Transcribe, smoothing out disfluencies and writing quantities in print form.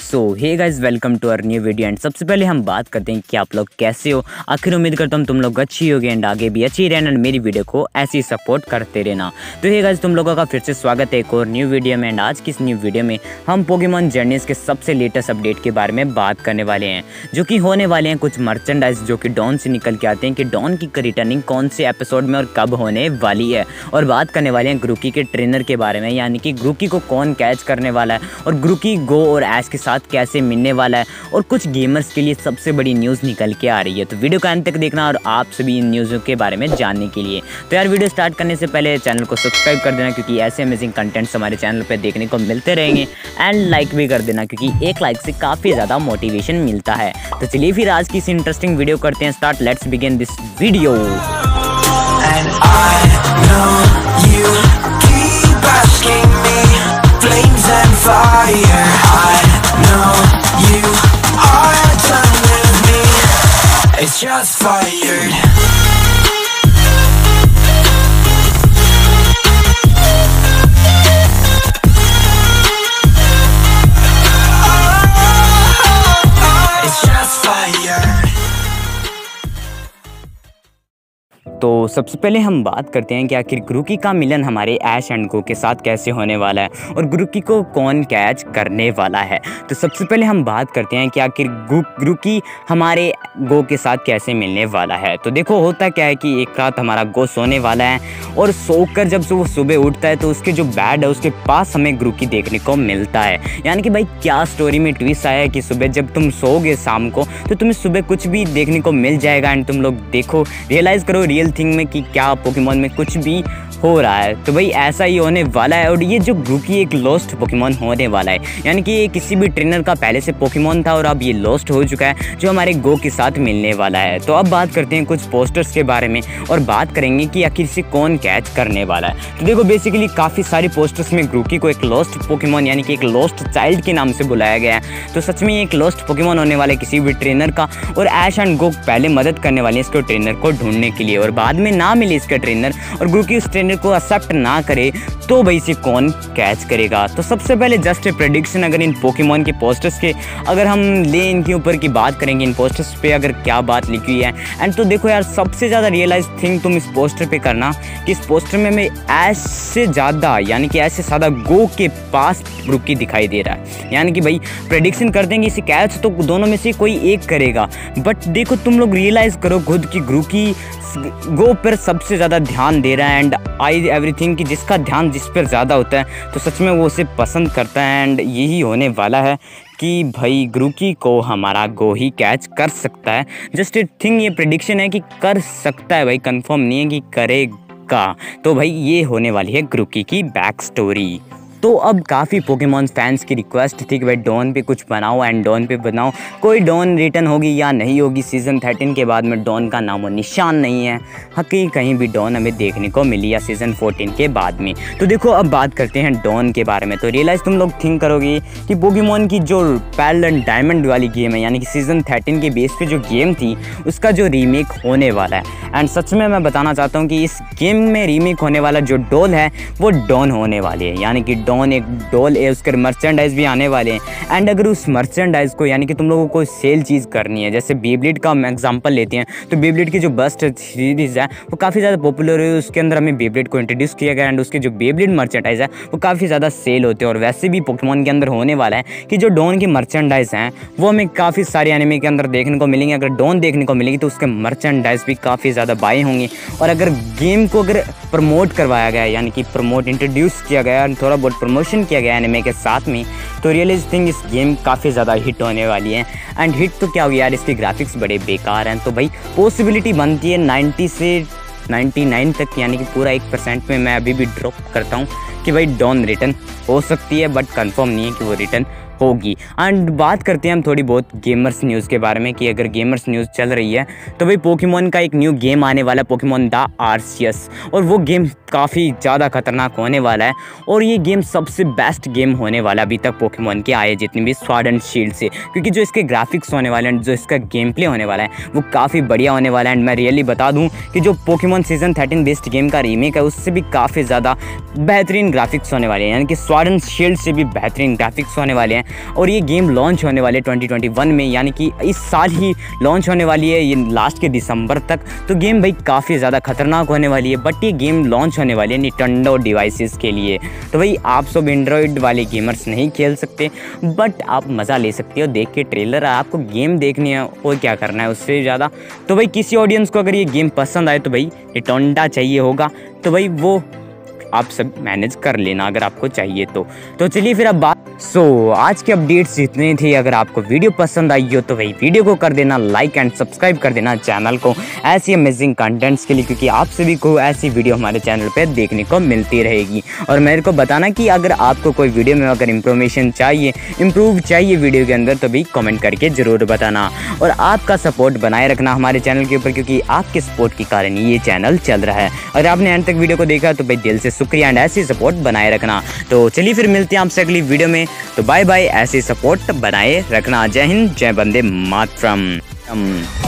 So hey guys, welcome to our new video. And सबसे पहले हम बात करते हैं कि आप लोग कैसे हो। आखिर उम्मीद करता हूँ तुम लोग अच्छी होगे एंड आगे भी अच्छी रहना एंड मेरी वीडियो को ऐसे ही सपोर्ट करते रहना। तो हे गाइस, तुम लोगों का फिर से स्वागत है एक और न्यू वीडियो में। एंड आज की इस न्यू वीडियो में हम पोकेमॉन जर्नीज के सबसे लेटेस्ट अपडेट के बारे में बात करने वाले हैं, जो कि होने वाले हैं कुछ मर्चेंडाइज जो कि डॉन से निकल के आते हैं कि डॉन की रिटर्निंग कौन से एपिसोड में और कब होने वाली है। और बात करने वाले हैं ग्रूकी के ट्रेनर के बारे में, यानी कि ग्रूकी को कौन कैच करने वाला है और ग्रूकी गो और ऐश के साथ कैसे मिलने वाला है। और कुछ गेमर्स के लिए सबसे बड़ी न्यूज़ निकल के आ रही है, तो वीडियो का अंत तक देखना और आप सभी इन न्यूज़ों के बारे में जानने के लिए। तो यार वीडियो स्टार्ट करने से पहले चैनल को सब्सक्राइब कर देना, क्योंकि ऐसे अमेजिंग कंटेंट्स हमारे चैनल पर देखने को मिलते रहेंगे। एंड लाइक भी कर देना, क्योंकि एक लाइक से काफ़ी ज़्यादा मोटिवेशन मिलता है। तो चलिए फिर आज की इस इंटरेस्टिंग वीडियो करते हैं start. Let's begin this video. And I know you keep asking me, flames and fire. I know you are done with me. It's just fired. It's just fired. तो सबसे पहले हम बात करते हैं कि आखिर ग्रूकी का मिलन हमारे ऐश एंड गो के साथ कैसे होने वाला है और ग्रूकी को कौन कैच करने वाला है। तो सबसे पहले हम बात करते हैं कि आखिर ग्रूकी हमारे गो के साथ कैसे मिलने वाला है। तो देखो होता क्या है कि एक रात हमारा गो सोने वाला है और सोकर जब वो सुबह उठता है तो उसके जो बेड है उसके पास हमें ग्रूकी देखने को मिलता है। यानी कि भाई क्या स्टोरी में ट्विस्ट आया है कि सुबह जब तुम सोओगे शाम को तो तुम्हें सुबह कुछ भी देखने को मिल जाएगा एंड तुम लोग देखो रियलाइज़ करो रियल थिंग में कि क्या पोकेमॉन में कुछ भी हो रहा है। तो भाई ऐसा ही होने वाला है। और ये जो ग्रूकी एक लॉस्ट पोकेमॉन होने वाला है, यानी कि ये किसी भी ट्रेनर का पहले से पोकेमॉन था और अब ये लॉस्ट हो चुका है, जो हमारे गो के साथ मिलने वाला है। तो अब बात करते हैं कुछ पोस्टर्स के बारे में और बात करेंगे कि आखिर से कौन कैच करने वाला है। तो देखो बेसिकली काफ़ी सारे पोस्टर्स में ग्रूकी को एक लॉस्ट पोकेमॉन यानी कि एक लॉस्ट चाइल्ड के नाम से बुलाया गया है। तो सच में एक लॉस्ट पोकेमॉन होने वाला है किसी भी ट्रेनर का, और ऐश एंड गो पहले मदद करने वाले हैं इसको ट्रेनर को ढूंढने के लिए। और बाद में ना मिले इसका ट्रेनर और ग्रूकी उस ट्रेनर को एक्सेप्ट ना करे तो भाई इसे कौन कैच करेगा। तो सबसे पहले जस्ट ए प्रेडिक्शन, अगर इन पोकेमॉन के पोस्टर्स के अगर हम ले इनके ऊपर की बात करेंगे, इन पोस्टर्स पे अगर क्या बात लिखी हुई है एंड तो देखो यार सबसे ज़्यादा रियलाइज थिंग तुम इस पोस्टर पे करना कि इस पोस्टर में हमें ऐश से ज़्यादा यानी कि ऐश से ज़्यादा गो के पास ग्रूकी दिखाई दे रहा है। यानी कि भाई प्रेडिक्शन करते हैं कि इसे कैच तो दोनों में से कोई एक करेगा, बट देखो तुम लोग रियलाइज़ करो खुद की ग्रूकी गो पर सबसे ज़्यादा ध्यान दे रहा है एंड आई एवरीथिंग कि जिसका ध्यान जिस पर ज़्यादा होता है तो सच में वो उसे पसंद करता है। एंड यही होने वाला है कि भाई ग्रूकी को हमारा गो ही कैच कर सकता है। जस्ट इट थिंग, ये प्रेडिक्शन है कि कर सकता है भाई, कंफर्म नहीं है कि करेगा। तो भाई ये होने वाली है ग्रूकी की बैक स्टोरी। तो अब काफ़ी पोकेमॉन फैंस की रिक्वेस्ट थी कि भाई डॉन पे कुछ बनाओ एंड डॉन पे बनाओ। कोई डॉन रिटर्न होगी या नहीं होगी सीज़न 13 के बाद में डॉन का नामो निशान नहीं है। हकीकत कहीं भी डॉन हमें देखने को मिली या सीज़न 14 के बाद में। तो देखो अब बात करते हैं डॉन के बारे में। तो रियलाइज़ तुम लोग थिंक करोगे कि पोकेमॉन की जो पर्ल एंड डायमंड वाली गेम है यानी कि सीज़न 13 के बेस पे जो गेम थी उसका जो रीमेक होने वाला है। एंड सच में मैं बताना चाहता हूँ कि इस गेम में रीमेक होने वाला जो डॉल है वो डॉन होने वाली है। यानी कि डॉन एक डॉल है, उसके मर्चेंडाइज भी आने वाले हैं। एंड अगर उस मर्चेंडाइज को यानी कि तुम लोगों को सेल चीज़ करनी है, जैसे बेब्लेड का हम एग्जांपल लेते हैं तो बेब्लेड की जो बस्ट सीरीज़ है वो काफ़ी ज़्यादा पॉपुलर है। उसके अंदर हमें बेब्लेड को इंट्रोड्यूस किया गया एंड उसके जो बेब्लेड मर्चेंडाइज है वो काफ़ी ज़्यादा सेल होते हैं। और वैसे भी पोकेमॉन के अंदर होने वाला है कि जो डॉन की मर्चेंडाइज हैं वो हमें काफ़ी सारे एनिमे के अंदर देखने को मिलेंगे। अगर डॉन देखने को मिलेगी तो उसके मर्चेंडाइज भी काफ़ी ज़्यादा बाई होंगे। और अगर गेम को अगर प्रमोट करवाया गया यानी कि प्रमोट इंट्रोड्यूस किया गया, थोड़ा बहुत प्रमोशन किया गया एनिमे के साथ में, तो रियलाइज थिंग इस गेम काफ़ी ज़्यादा हिट होने वाली है। एंड हिट तो क्या हो गया यार, इसके ग्राफिक्स बड़े बेकार हैं। तो भाई पॉसिबिलिटी बनती है 90 से 99 तक, यानी कि पूरा 1% में मैं अभी भी ड्रॉप करता हूँ कि भाई डॉन रिटर्न हो सकती है, बट कंफर्म नहीं है कि वो रिटर्न होगी। एंड बात करते हैं हम थोड़ी बहुत गेमर्स न्यूज़ के बारे में कि अगर गेमर्स न्यूज़ चल रही है तो भाई पोकेमॉन का एक न्यू गेम आने वाला है, पोकेमॉन द आर्सियस। और वो गेम काफ़ी ज़्यादा खतरनाक होने वाला है और ये गेम सबसे बेस्ट गेम होने वाला अभी तक पोकेमॉन के आए जितने भी स्वॉर्ड एंड शील्ड से, क्योंकि जो इसके ग्राफिक्स होने वाले हैं, जो इसका गेम प्ले होने वाला है वो काफ़ी बढ़िया होने वाला है। एंड मैं रियली बता दूं कि जो पोकेमॉन सीज़न 13 बेस्ड गेम का रीमेक है उससे भी काफ़ी ज़्यादा बेहतरीन ग्राफिक्स होने वाले हैं, यानी कि स्वॉर्ड एंड शील्ड से भी बेहतरीन ग्राफिक्स होने वाले हैं। और ये गेम लॉन्च होने वाले 2021 में, यानी कि इस साल ही लॉन्च होने वाली है, ये लास्ट के दिसंबर तक। तो गेम भाई काफ़ी ज़्यादा खतरनाक होने वाली है, बट ये गेम लॉन्च होने वाली है निंटेंडो डिवाइसेस के लिए। तो भाई आप सब एंड्रॉयड वाले गेमर्स नहीं खेल सकते, बट आप मज़ा ले सकते हो देख के ट्रेलर। आपको गेम देखनी है और क्या करना है उससे ज़्यादा। तो भाई किसी ऑडियंस को अगर ये गेम पसंद आए तो भाई निंटेंडो चाहिए होगा, तो भाई वो आप सब मैनेज कर लेना अगर आपको चाहिए तो चलिए फिर अब बात। आज के अपडेट्स इतने थे। अगर आपको वीडियो पसंद आई हो तो भाई वीडियो को कर देना लाइक एंड सब्सक्राइब कर देना चैनल को ऐसी अमेजिंग कंटेंट्स के लिए, क्योंकि आप सभी को ऐसी वीडियो हमारे चैनल पे देखने को मिलती रहेगी। और मेरे को बताना कि अगर आपको कोई वीडियो में अगर इंफॉर्मेशन चाहिए, इम्प्रूव चाहिए वीडियो के अंदर, तो भी कमेंट करके ज़रूर बताना। और आपका सपोर्ट बनाए रखना हमारे चैनल के ऊपर, क्योंकि आपके सपोर्ट के कारण ये चैनल चल रहा है। अगर आपने एंड तक वीडियो को देखा तो भाई दिल से शुक्रिया एंड ऐसी सपोर्ट बनाए रखना। तो चलिए फिर मिलते हैं आपसे अगली वीडियो में। तो बाय बाय, ऐसे सपोर्ट बनाए रखना। जय हिंद, जय वंदे मातरम।